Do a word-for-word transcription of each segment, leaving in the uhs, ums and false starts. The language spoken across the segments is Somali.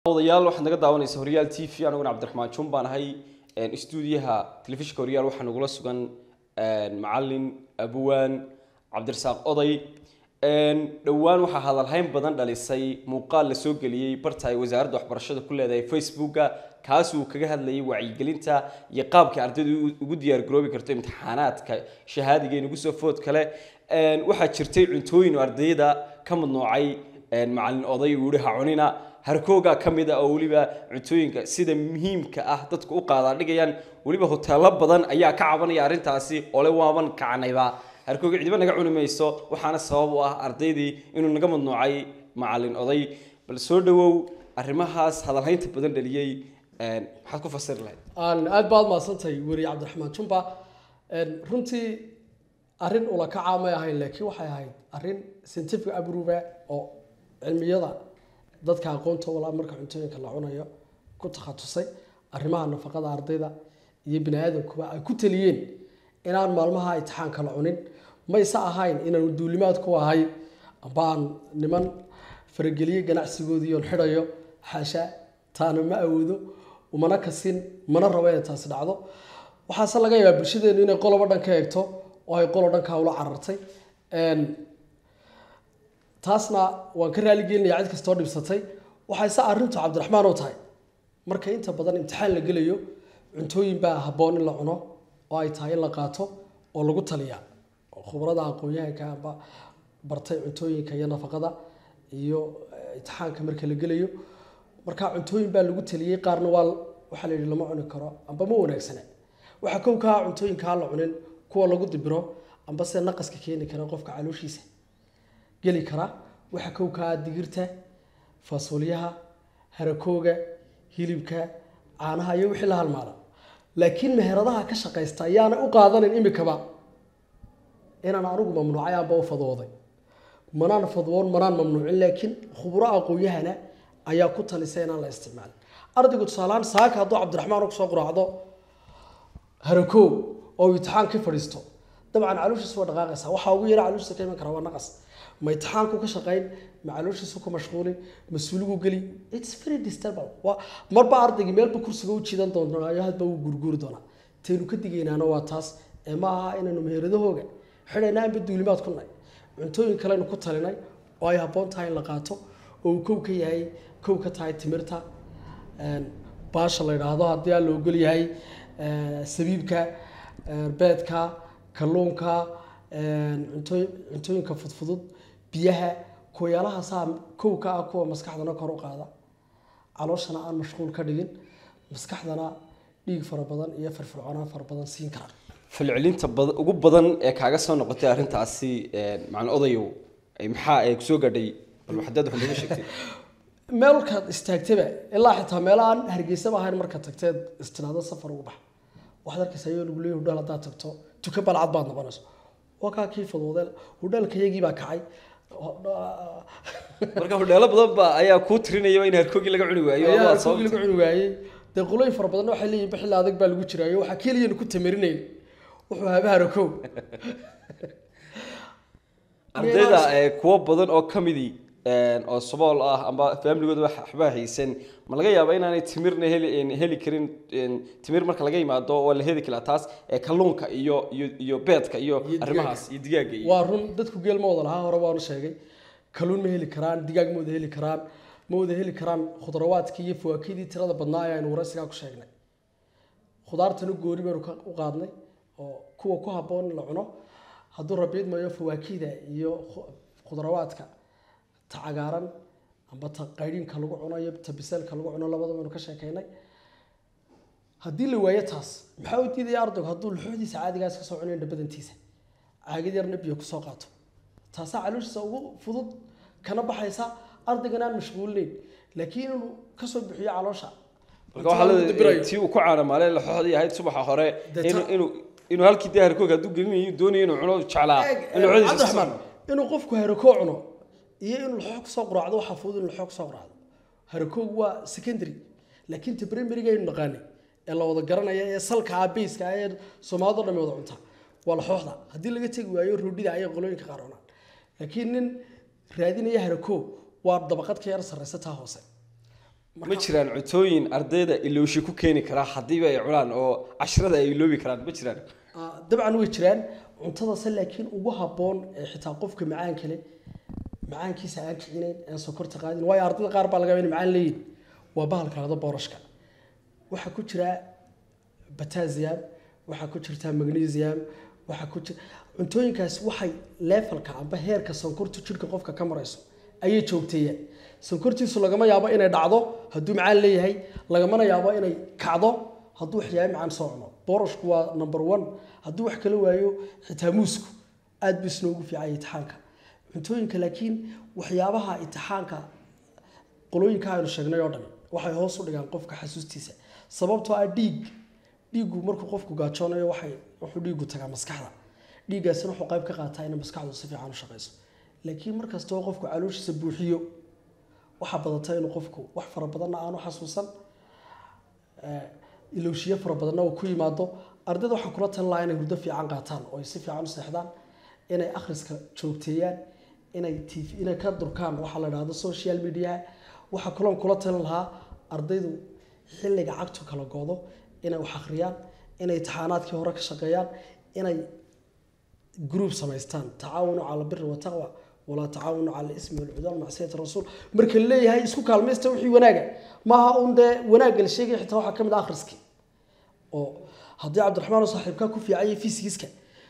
odayaal waxaan naga daawanaysaa Horyaal T V anaguna Cabdiraxmaan Jum baan ahay een stuudiyaha telefishinka Horyaal waxaan ugu la sugan een macallin Abuwan Cabdirasaaq Oday een dhawaan waxa hadalhayn badan dhalisay muuqaal la soo galiyay bartay wasaaradda waxbarashada ku leedahay Facebook-ga kaas uu kaga hadlayay wacyigelinta iyo qaabka ardaydu ugu diyaar garoobi karto imtixaanaadka shahaadiga ugu soo food kale een waxa jirtay cuntooyin ardayda ka madnoocay een macallin Oday uu yiri ha cunina harkooga kamida oo waliba cuntooyinka sida muhiimka ah dadku u qaada dhigayaan waliba hoteelo badan ayaa ka cabanaya arintaasi oo le waaban kacanayba harkooga cidiba naga cunimayso waxaana sabab u ah ardaydii inuu naga madnuucay macallin Oday bal soo dhawow arimahaas hadalhaynta badan dhaliyay een maxaad ku fasir lahayd aan aad baad maasantay wari Cabdiraxmaan Jumba een runtii arin ula ka caamay ahayn laakiin waxay ahayd arin scientific abruba oo cilmiyada dadka aqoonta wala marka cuntooyinka la cunayo ku takhasusay arimaha nafaqada ardayda iyo bini'aadamkuba ay ku taliyeen inaan maalmaha imtixaanka la cunin ma isa ahayn inaan duulimaad ku ahay baan niman farageliye ganacsigoodii oo xidhayo xaasha taana ma awoodo umana kasin mana rabo inay taas dhacdo waxaase laga yaabaa bulshadeenu inay qoloba dhan ka eegto oo ay qolo dhan ka ula carartay een taasna waan ka raali gelinaya cid kasta oo dhibsatay waxay sa arintu Cabdiraxmaan oo tahay marka inta badan imtixaan la galayo cuntooyin baa haboon in la cuno oo ay tahay in la qaato oo lagu taliya khibrada aqoonyahanka aba bartay cuntooyinka iyo nafaqada iyo imtixaanka marka la galayo marka cuntooyin baa lagu taliyay qaarna waa waxa la yiri lama cuni karo amba ma wanaagsana waxa kow ka cuntooyinka la cunin kuwa lagu dibiro amba se naqaska keeni kara qofka calooshiisa geli kara waxa kow ka digirta faasoliyaha harakooga hilibka caanaha iyo wixii la halmaala laakiin meheradaha ka shaqeysta ayaana u qaadanin imikaba inaan arugu mamnuucay aba u fadooday manaan fadwoon manaan mamnuucin laakiin khubaro aqoonyahana ayaa ku talisay inaan la isticmaal ardaygu tusaalaan saaka haduu Cabdiraxmaan ku soo quraacdo harakoog oo imtixaan ka fadhiisto dabcan calooshiisa waa dhaqaaqaysa waxa ugu yara calooshiisa ka iman kara waa naqas ma imtixaanku ka shaqeyn ma calooshiisa ku mashquulin masuuligu gali it's very disturbing wa marba ardayga meelba kursiga u jiidan doonaa hadba uu gurguuri doonaa teenu ka digeenaana waa taas ee ma aha inaanu meheradahooga xidhaynaa in duulimaad ku nahay cuntooyin kale ku talinay oo ay haboon tahay in la qaato oo kow ka yahay kow ka tahay timirta een baasha la yiraahdo hadii aan loo gal yahay ee sabiibka beedka kalluunka een cuntooyinka fudfudud biyaha kooyalaha saam kow ka ah kuwa maskaxdana kor u qaada calooshana aan mashquul ka dhigin maskaxdana dhiig fara badan iyo firfircoonaan fara badan siin kara falcelinta ugu badan ee kaaga soo noqotay arintaasi een macallin Odayow ay maxaa ay ku soo gadhay bal waxaad wax uga sheegtay meelka istaagtaba ilaa xitaa meelaan Hargeysa ahayn marka tagteed istinaado safar ugu bax waxaad arkaysaa inuu lagu leeyahay hudal hada tagto tuka balcad baad noqonayso waa ka kii fadwooday hudalkayagii baa kacay marka hudalo badan ba ayaa ku tirinaya in harkoogii laga cuni waayo waa soo laga cuni waayay de qolay far badan waxay leeyihiin bixil adag baa lagu jiraayo waxa kaliya ku tamarinayn wuxuu habaha harkoog ardayda ee kuwa badan oo kamidi een oo Soomaal ah amba familygooda waxba haysan ma laga yaabaa inaanay timirna heli heli karin timir marka laga yimaado oo la heli kala taas ee kalluunka iyo iyo beedka iyo arimahaas iyo digaaga iyo waa run dadku geelmooda laha hore waan sheegay kalluun ma heli karaan digaag ma wada heli karaan ma wada heli karaan khudrawaadka iyo fawaakidii tirada badnaa ayaan waraysiga ku sheegnay khudaartana goori baan u qaadnay oo kuwa ku haboon la cuno haduu rabiid maayo fawaakida iyo khudrawaadka tagaaran amba ta qayrinka lagu cunayo tabisalka lagu cuno labadaba inuu ka sheekeynay hadii la waayo taas maxaa u diiday ardaygu haduu luxuudiisa caadigaas ka soo cunayo dhabadantiisa caagid yarna biyo ku soo qaato taas calooshiisa ugu fudud kana baxaysa ardaygan aan mashquulin laakiin inuu ka soo bixiyo caloosha marka waxa la tii uu ku caana maalin la xoodii ahayd subaxa hore inuu inuu inuu halkii daharkooga haduu gelinayo doonayo inuu cuno jeclaa inuu cudiisa inuu qofku harkoo cuno iyo in la xoog soo quraacdo waxa fudud in la xoog soo quraacdo harkoog waa secondary laakiin primary ga inuu naqaan ee la wada garanaya ee salka base-ka ee Soomaalida dhamay wada cunta waa la xooxda hadii laga tagi waayo roodhida ay qolooyinka qaarona laakiin nin raadinaya harkoog waa dabaqad ka yar sareysa taa hoose ma jiraan cutooyin ardayda ilowshi ku keeni kara hadii ay cunaan oo casharada ay iloobi karaan ma jiraan dabcan way jiraan cuntada se laakiin ugu haboon ee xitaa qofka macaan kale macaankiisa aan kicinayn aan sokorta qaadin way ardayda qaar baa laga yaabaa macaan leeyihiin waa bahalka la boorashka waxa ku jira potassium waxa ku jirta magnesium waxa ku jira cuntooyinkaas waxay levelka amba heerka sonkorta jirka qofka ka marayso ayay joogteeyeen sonkortiisu lagama yaabo inay dhacdo hadduu macaan leeyahay lagama yaabo inay kacdo hadduu waxyaabo macaan soo cuno boorashku waa number one hadduu wax kala waayo xitaa muusku aad bis noogu fiicay imtixaanka cuntooyinka laakiin waxyaabaha imtixaanka qolooyinka aynu sheegnay oo dhan waxay hoos u dhigaan qofka xasuustiisa sababtoo ah dhiig dhiigu markuu qofku gaajoonayo waxay wuxuu dhiigu tagaa maskaxda dhiigaasina wuxuu qayb ka qaataa in maskaxdu si fiican u shaqeyso laakiin markasta oo qofku calooshiisa buuxiyo waxa badatay inuu qofku wax fara badan aanu xasuusan ee ilowshiyo fara badan oo ku yimaado ardayda waxa kula tan lahayn hurdo fiican qaataan oo si fiican u seexdaan inay akhriska joogteeyaan inay tv inay ka durkaan waxa la yiraahdo social media waxa kulan kula tan lahaa ardaydu xilliga cagtu kala goodo inay wax akhriyaan inay imtixaanaadkii hore ka shaqeeyaan inay group samaystaan tacaawunu cala birri wa taqwa wala tacaawunu cala ismi wal udwan ma'siyat rasuul marka leeyahay isku kaalmaysta wixii wanaaga maaha uun de wanaag la sheegay xitaa waxa kamid akhriski oo hadii Cabdiraxmaan saaxiibka ku fiicay physics-ka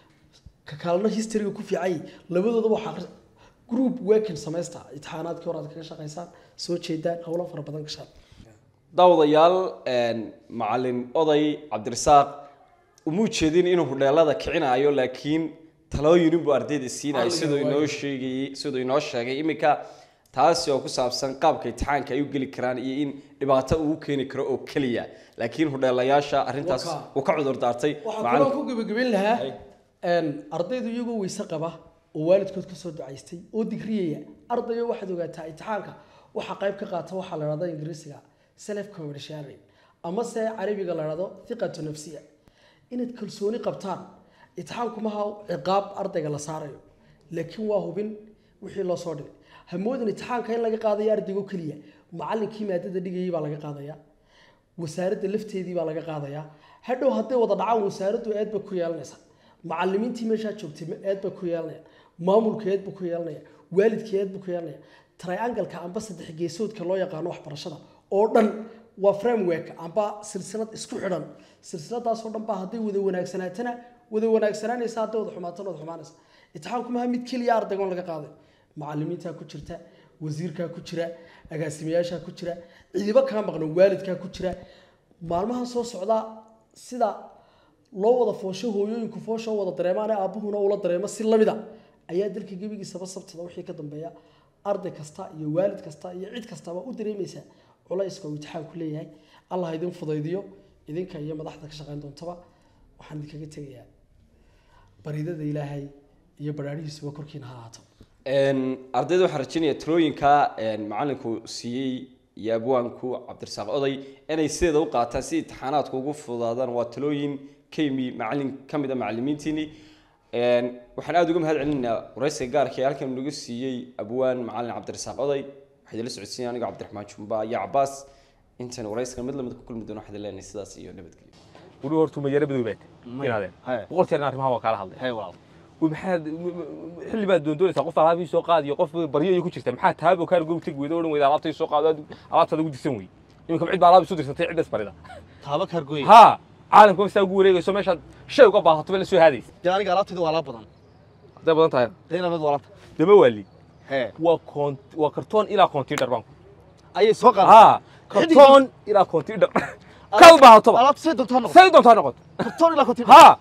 ka kaalna history-ga ku fiicay labadooda waxa group working samaysta imtixaanaadkii hore ka shaqeysaan soo jeedaan hawlo fara badan ka shaqeeyaan daawadayaal een macallin oday Cabdirasaaq umu jeedin inuu hudheelada kicinayo laakiin talooyin buu ardayda siinay sidoo inoo sheegay sidoo inoo sheegay imika taasi oo ku saabsan qaabka imtixaanka ay u gali karaan iyo in dhibaato uu keeni karo oo kaliya laakiin hudheelayaasha arintaas uu ka cudur daartay macallin ku gabagabin lahaa een ardaydu iyagu weysa qaba oo waalidkood ka soo ducaystay oo digriyaya ardayo waxa ogaataa imtixaanka waxa qayb ka qaata waxa la yiraahdo Ingiriisiga self confidence ama se Carabiga la yiraahdo thiqatu nafsiya inaad kalsooni qabtaan imtixaanku ma aha ciqaab ardayga la saarayo laakiin waa hubin wixii loo soo dhigay hamoodin imtixaanka in laga qaadayo ardayga kaliya macallinkii maadada dhigayay baa laga qaadaya wasaaradda lafteedii baa laga qaadaya hadhow haday wada dhacaan wasaaraddu aad ba ku yeelanaysa macallimiintii meesha joogtay aad ba ku yeelanaya maamulkeed ba ku yeelanaya waalidkeed ba ku yeelanaya triangle-ka amba saddex geesoodka loo yaqaan waxbarashada oo dhan waa framework amba silsilad isku xidhan silsiladaas oo dhan baa haday wada wanaagsanaatana wada wanaagsananaysa haday wada xumaatana wada xumaanaysa imtixaanku ma mid kaliya ardayga laga qaaday macallimiinta ku jirta wasiirka ku jira agaasimayaasha ku jira ciidiba ka maqan waalidka ku jira maalmaha soo socda sida loo wada foosho hooyooyinku foosho wada dareemaan aabuhuna uu la dareemo si lamida ayaa dalka gabigiisa sababtada wixii ka dambeeya arday kasta iyo waalid kasta iyo cid kasta u dareemaysa culayska uu imtixaan ku leeyahay Allah idin fudaydiyo idinka iyo madaxda ka shaqeyn doontaba waxaan idinkaga tagayaa baridada Ilaahay iyo baraarihiisa korkiina ha ahaato een ardaydu waxa rajinaya talooyinka een macallinku siiyay iyo abwaanku Cabdirasaaq Oday inay sideeda u qaataan si imtixaanaadku ugu fududaadaan waa talooyin kaymi macallin kamid ah macallimiintiini een waxaan aad uga mahad celinaa waraysiga gaarka ah halkan nagu siiyay abwaan macallin Cabdirasaaq Oday waxay la socodsiin aniga Cabdiraxmaan Jumba iyo Cabbaas intan waraysiga mid lamid ku kulmi doona waxa leenahay sidaas iyo nabadgelyo wuu hortu ma yara badbaad inaadeen boqolkiina arrimaha waa kala hadlay hay walaal ومحد حلي بعد دون دول سقف على في سوق قاضي يقف بريه يكون شفته محد تاب وكان يقول تقوي دول وإذا عرفت السوق قاضي عرفت هذا ودي تسوي يمكن عيد بعراب يصير يستطيع عدة بريدة تابك هرقوي ها عالم كم يسوي ريق يسوي مشهد شيء وقبها طبعا السوي هذه جاني قالت ده ولا بدن ده بدن طاير دينا بد ولا ده مولي ها وكونت وكرتون إلى كونتينر بانك أي سوق ها كرتون إلى كونتينر كلبها طبعا قالت سيد دكتور سيد دكتور نقط كرتون إلى كونتينر ها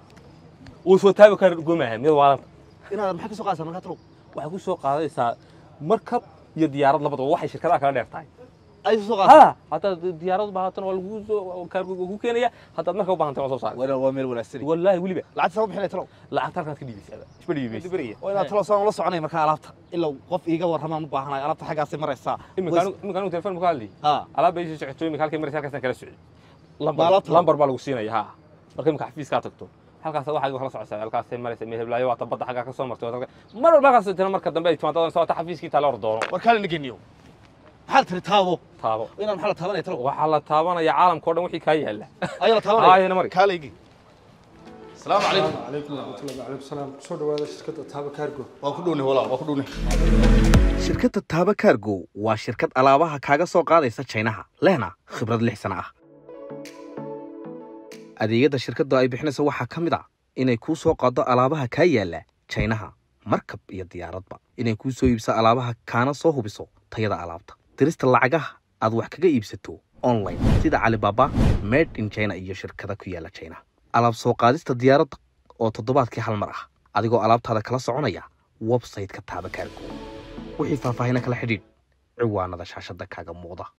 وسوي تاب وكان يقول معهم يلا إنا محك سوق عسل مركب waxay ku soo qaadaysaa markab iyo diyaarad labadaba waxay shirkadaha kala dheertahay أي سوق ها hatta diyaarad baahatan waa lagu soo kaargo ku keenaya hatta marka u baahantay waa soo saar ولا وامير ولا سري wallahi waliba lacag sabab xilay talo lacag halkaas ka dhiibisay isba dhiibisay وإنا تلو سان ولا سعناي مركب alaabta إلا قف إيجا ورحمة مباحنا alaabta xagaas maraysa imikaanu imikaanu telefoon ma kaaldi ها alaab bay socotay imika halkay maraysa halkaas kala socday lambar lambar baa lagu siinaya ha marka imika xafiiska tagto halkaas waxa kala socodsaa halkaas maraysa meeblaayo waa tabada xaga ka soo martay mar walba halkaas tina marka dambe ay timaadaan soo ta xafiiskii tala ordoono warkale nageniyo maxaad tiri taabo taabo inaan maxaa la taabanaya talo waxaa la taabanaya caalamka oo dhan wixii kaa yaala ayaa la taabanaya Aayana mari. kaalaygi السلام عليكم عليكم ورحمة الله وعليكم السلام soo dhawaada shirkadda Taba Cargo waa ku dhuunay walaa waa ku dhuunay shirkadda Taba Cargo waa shirkad alaabaha kaaga soo qaadaysa Chinaha lehna khibrad lix sano ah adeegyada shirkaddu ay bixinayso waxaa ka mid ah inay kuu soo qaado alaabaha ka yaala Chinaha markab iyo diyaaradba inay kuu soo iibso alaabaha kaana soo hubiso tayada alaabta dirista lacagaha aad wax kaga iibsato online sida Alibaba made in China iyo shirkada ku yaala China alaab soo qaadista diyaaradda oo toddobaadkii hal mar ah adigoo alaabtaada kala soconaya website-ka Taba Cargo wixii faahfaahin kala xidhiidh ciwaanada shaashada kaaga muuqda